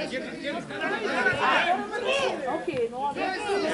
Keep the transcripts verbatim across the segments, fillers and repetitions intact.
Okej, no a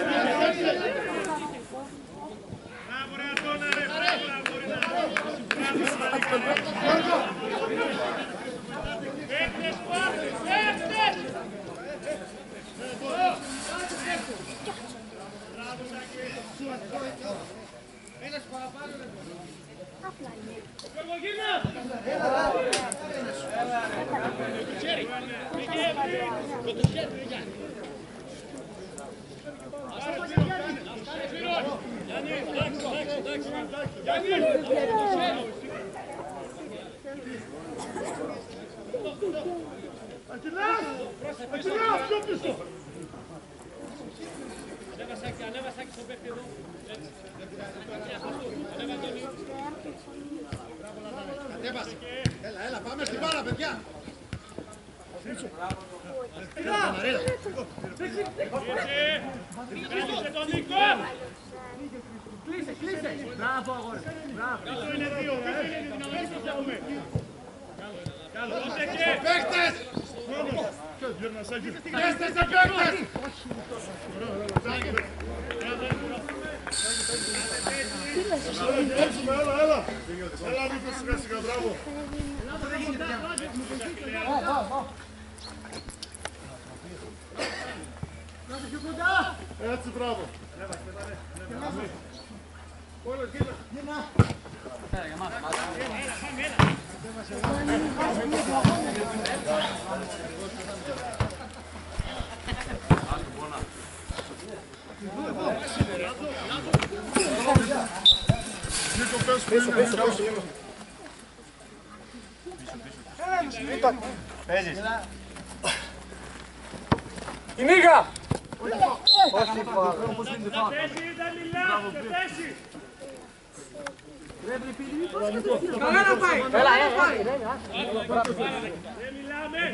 Έλα, έλα, πάμε στην μπάλα, παιδιά! Κλείσε, κλείσε! Μπράβο, αγόρι! Μπράβο! Είναι δύο, παίχτες! Παίχτες σε παίχτες! Έλα, έλα! Έλα, Νίκο, σιγά σιγά, μπράβο! Έτσι, μπράβο! Όλες, γύρνα! Γύρνα! Νίκο, πες που είναι, Νίκο! Παίζεις! Η Νίγα! Όχι φάουλ. Καλά να πάει! Έλα, έλα! Δεν μιλάμε!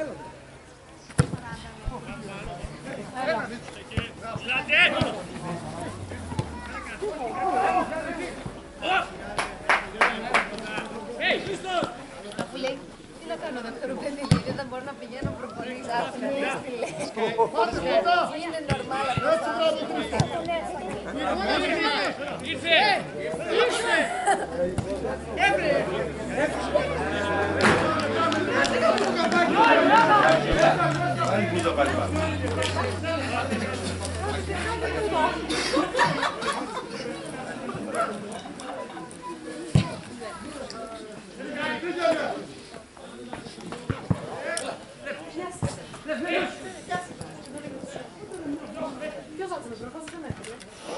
Αφού λέει, τι να κάνω δεύτερο παιδί, δεν θα μπορώ να πηγαίνω προπονήσεις. Αφού λέει, είναι νορμάλ αυτό. Ήρθε! Ήρθε! Έβρε! ποιος θα ξεπρεπάσαι σε μέτρο.